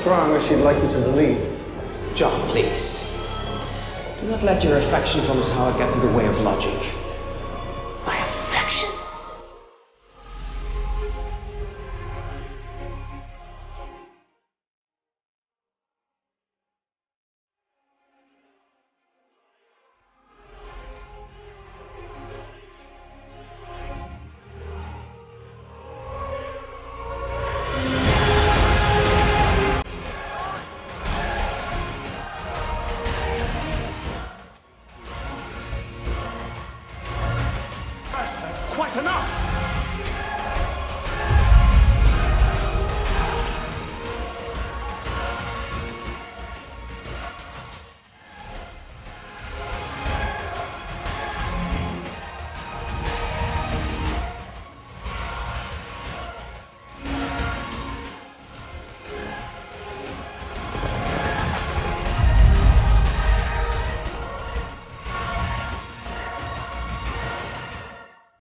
strong as she'd like you to believe. John, please. Do not let your affection for Miss Howard get in the way of logic.